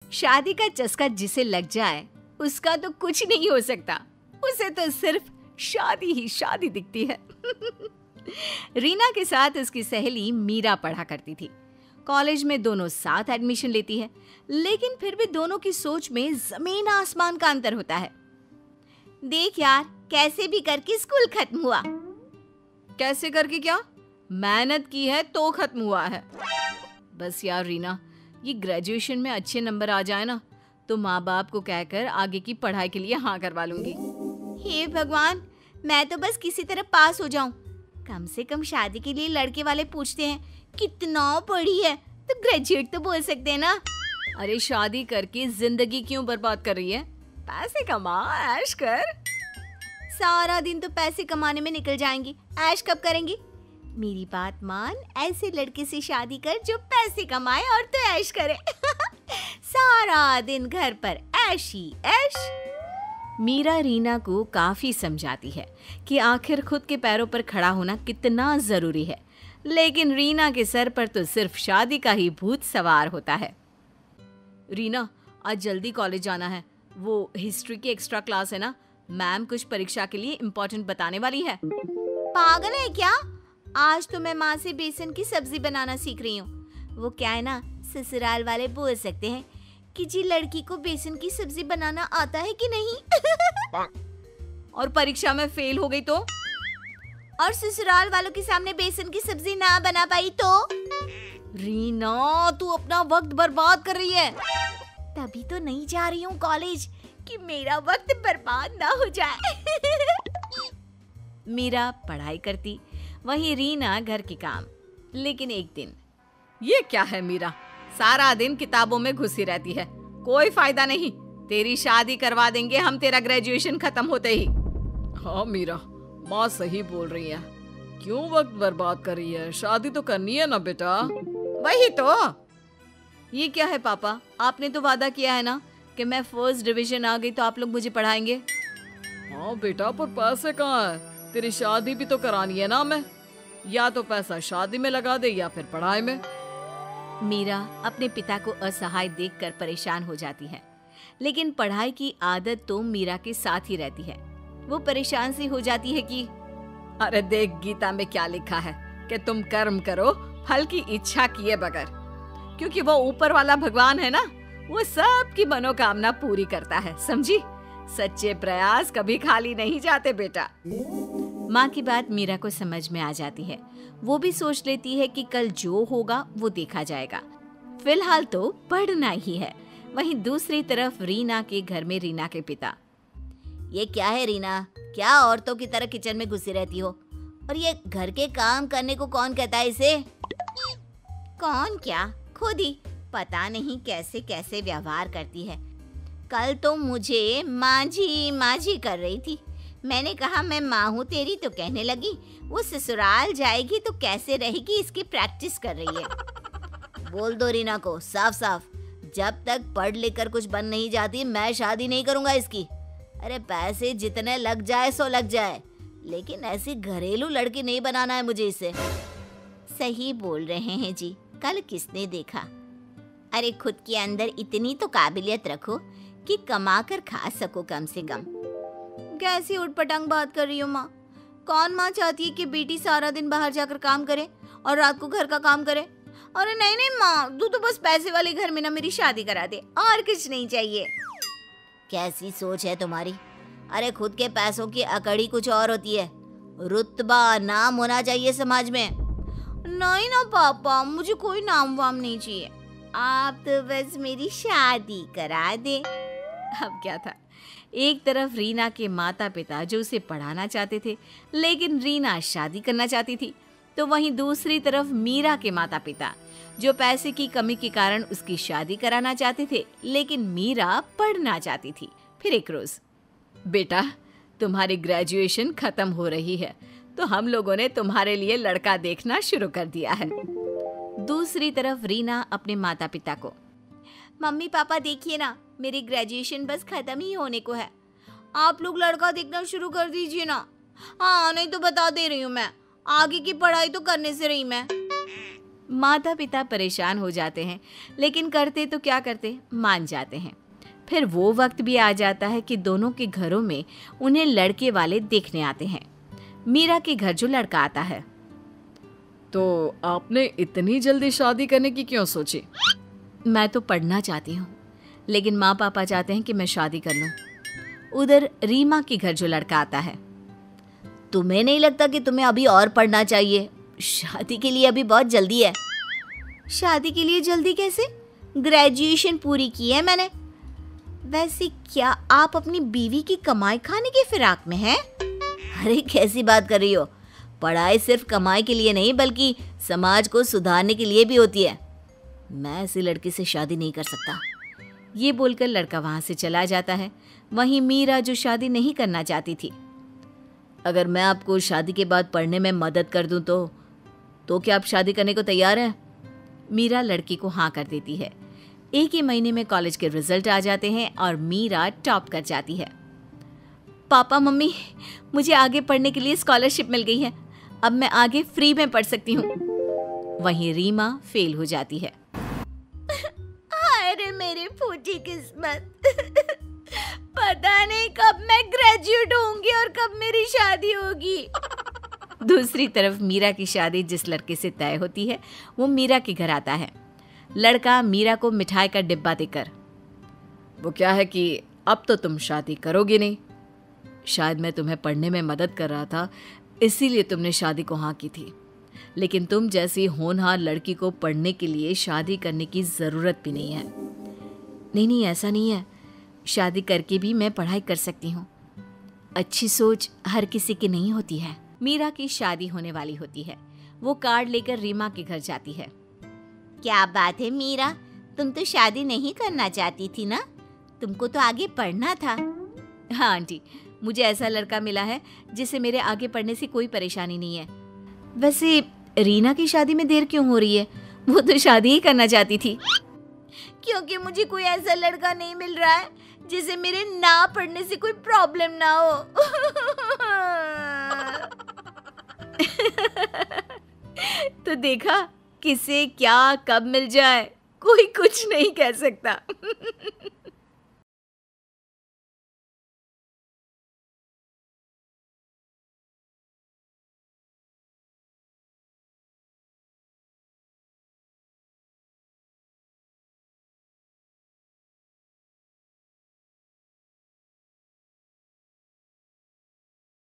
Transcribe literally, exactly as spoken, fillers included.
शादी का चस्का जिसे लग जाए उसका तो कुछ नहीं हो सकता, उसे तो सिर्फ शादी ही शादी दिखती है। रीना के साथ उसकी सहेली मीरा पढ़ा करती थी। कॉलेज में दोनों साथ एडमिशन लेती है, लेकिन फिर भी दोनों की सोच में जमीन आसमान का अंतर होता है। देख यार, कैसे भी करके स्कूल खत्म हुआ। कैसे करके क्या? मेहनत की है तो खत्म हुआ है। बस यार रीना, ये ग्रेजुएशन में अच्छे नंबर आ जाए ना तो माँ बाप को कहकर आगे की पढ़ाई के लिए हाँ करवा लूंगी। हे भगवान, मैं तो बस किसी तरह पास हो जाऊं। कम से कम शादी के लिए लड़के वाले पूछते हैं कितना पढ़ी है, तो ग्रेजुएट तो बोल सकते हैं ना। अरे शादी करके जिंदगी क्यों बर्बाद कर रही है? पैसे कमा, ऐश कर। सारा दिन तो पैसे कमाने में निकल जाएंगी, ऐश कब करेंगी? मेरी बात मान, ऐसे लड़के से शादी कर जो पैसे कमाए और तो ऐश करे। सारा दिन घर पर ऐश ही ऐश। मीरा रीना को काफी समझाती है कि आखिर खुद के पैरों पर खड़ा होना कितना जरूरी है, लेकिन रीना के सर पर तो सिर्फ शादी का ही भूत सवार होता है। रीना, आज जल्दी कॉलेज जाना है। वो हिस्ट्री की एक्स्ट्रा क्लास है ना, मैम कुछ परीक्षा के लिए इम्पोर्टेंट बताने वाली है। पागल है क्या? आज तो मैं माँ से बेसन की सब्जी बनाना सीख रही हूँ। वो क्या है ना, ससुराल वाले बोल सकते हैं कि जी लड़की को बेसन की सब्जी बनाना आता है कि नहीं। और परीक्षा में फेल हो गई तो? और ससुराल वालों के सामने बेसन की सब्जी ना बना पाई तो? रीना, तू अपना वक्त बर्बाद कर रही है। तभी तो नहीं जा रही हूँ कॉलेज कि मेरा वक्त बर्बाद ना हो जाए। मीरा पढ़ाई करती, वहीं रीना घर के काम। लेकिन एक दिन, ये क्या है मीरा, सारा दिन किताबों में घुसी रहती है, कोई फायदा नहीं। तेरी शादी करवा देंगे हम तेरा ग्रेजुएशन खत्म होते ही। हाँ मीरा, माँ सही बोल रही है, क्यों वक्त बर्बाद कर रही है, शादी तो करनी है ना बेटा। वही तो। ये क्या है पापा, आपने तो वादा किया है ना कि मैं फर्स्ट डिवीजन आ गई तो आप लोग मुझे पढ़ाएंगे। हाँ बेटा, पर पैसे कहाँ है, तेरी शादी भी तो करानी है ना। मैं या तो पैसा शादी में लगा दे या फिर पढ़ाई में। मीरा अपने पिता को असहाय देखकर परेशान हो जाती है, लेकिन पढ़ाई की आदत तो मीरा के साथ ही रहती है। वो परेशान सी हो जाती है कि अरे देख, गीता में क्या लिखा है कि तुम कर्म करो फल की इच्छा किए बगैर, क्योंकि वो ऊपर वाला भगवान है ना, वो सबकी मनोकामना पूरी करता है, समझी। सच्चे प्रयास कभी खाली नहीं जाते बेटा। माँ की बात मीरा को समझ में आ जाती है। वो भी सोच लेती है कि कल जो होगा वो देखा जाएगा, फिलहाल तो पढ़ना ही है। वहीं दूसरी तरफ रीना के घर में रीना के पिता, ये क्या है रीना, क्या औरतों की तरह किचन में घुसी रहती हो? और ये घर के काम करने को कौन कहता है इसे? कौन क्या, खुद ही पता नहीं कैसे कैसे व्यवहार करती है। कल तो मुझे मांझी मांझी कर रही थी। मैंने कहा मैं माँ हूँ तेरी, तो कहने लगी वो ससुराल जाएगी तो कैसे रहेगी, इसकी प्रैक्टिस कर रही है। बोल दो रीना को साफ साफ, जब तक पढ़ लिख कर कुछ बन नहीं जाती मैं शादी नहीं करूँगा इसकी। अरे पैसे जितने लग जाए सो लग जाए, लेकिन ऐसी घरेलू लड़की नहीं बनाना है मुझे इसे। सही बोल रहे हैं जी, कल किसने देखा। अरे खुद के अंदर इतनी तो काबिलियत रखो कि कमा कर खा सको कम से कम। कैसी उठपटांग बात कर रही हो माँ? कौन माँ चाहती है कि बेटी सारा दिन बाहर जाकर काम करे और रात को घर का काम करे? अरे नहीं नहीं माँ, तू तो बस पैसे वाले घर में ना मेरी शादी करा दे, और कुछ नहीं चाहिए। कैसी सोच है तुम्हारी? अरे खुद के पैसों की अकड़ी कुछ और होती है, रुतबा नाम होना चाहिए समाज में। नहीं ना पापा, मुझे कोई नाम वाम नहीं चाहिए, आप तो बस मेरी शादी करा दे। अब क्या था, एक तरफ रीना के माता पिता जो उसे पढ़ाना चाहते थे, लेकिन रीना शादी करना चाहती थी, तो वहीं दूसरी तरफ मीरा के माता पिता जो पैसे की कमी के कारण उसकी शादी कराना चाहते थे, लेकिन मीरा पढ़ना चाहती थी। फिर एक रोज, बेटा तुम्हारी ग्रेजुएशन खत्म हो रही है तो हम लोगों ने तुम्हारे लिए लड़का देखना शुरू कर दिया है। दूसरी तरफ रीना अपने माता पिता को, मम्मी पापा देखिए ना, मेरी ग्रेजुएशन बस खत्म ही होने को है, आप लोग लड़का देखना शुरू कर दीजिए ना। हाँ नहीं तो बता दे रही हूँ मैं, आगे की पढ़ाई तो करने से रही मैं। माता पिता परेशान हो जाते हैं, लेकिन करते तो क्या करते, मान जाते हैं। फिर वो वक्त भी आ जाता है कि दोनों के घरों में उन्हें लड़के वाले देखने आते हैं। मीरा के घर जो लड़का आता है। तो आपने इतनी जल्दी शादी करने की क्यों सोची? मैं तो पढ़ना चाहती हूँ, लेकिन माँ पापा चाहते हैं कि मैं शादी कर लूँ। उधर रीमा के घर जो लड़का आता है। तुम्हें नहीं लगता कि तुम्हें अभी और पढ़ना चाहिए? शादी के लिए अभी बहुत जल्दी है। शादी के लिए जल्दी कैसे? ग्रेजुएशन पूरी की है मैंने। वैसे क्या आप अपनी बीवी की कमाई खाने की फिराक में हैं? अरे कैसी बात कर रही हो? पढ़ाई सिर्फ कमाई के लिए नहीं बल्कि समाज को सुधारने के लिए भी होती है। मैं ऐसी लड़की से शादी नहीं कर सकता। ये बोलकर लड़का वहां से चला जाता है। वहीं मीरा जो शादी नहीं करना चाहती थी। अगर मैं आपको शादी के बाद पढ़ने में मदद कर दूं तो तो क्या आप शादी करने को तैयार हैं? मीरा लड़की को हाँ कर देती है। एक ही महीने में कॉलेज के रिजल्ट आ जाते हैं और मीरा टॉप कर जाती है। पापा मम्मी, मुझे आगे पढ़ने के लिए स्कॉलरशिप मिल गई है। अब मैं आगे फ्री में पढ़ सकती हूँ। वहीं रीमा फेल हो जाती है। हाय रे मेरी फूटी किस्मत। पता नहीं कब मैं ग्रेजुएट होंगी और कब मेरी शादी होगी। दूसरी तरफ मीरा की शादी जिस लड़के से तय होती है वो मीरा के घर आता है। लड़का मीरा को मिठाई का डिब्बा देकर, वो क्या है कि अब तो तुम शादी करोगी नहीं। शायद मैं तुम्हें पढ़ने में मदद कर रहा था, इसीलिए तुमने शादी को हाँ की थी। लेकिन तुम जैसी होनहार लड़की को पढ़ने के लिए शादी करने की ज़रूरत भी नहीं है। नहीं नहीं ऐसा नहीं है, शादी करके भी मैं पढ़ाई कर सकती हूँ। अच्छी सोच हर किसी की नहीं होती है। मीरा की शादी होने वाली होती है। वो कार्ड लेकर रीमा के घर जाती है। क्या बात है मीरा, तुम तो शादी नहीं करना चाहती थी ना? तुमको तो आगे पढ़ना था। हाँ आंटी, मुझे ऐसा लड़का मिला है जिसे मेरे आगे पढ़ने से कोई परेशानी नहीं है। वैसे रीना की शादी में देर क्यों हो रही है? वो तो शादी ही करना चाहती थी। क्योंकि मुझे कोई ऐसा लड़का नहीं मिल रहा है जिसे मेरे ना पढ़ने से कोई प्रॉब्लम ना हो। तो देखा, किसे क्या कब मिल जाए कोई कुछ नहीं कह सकता।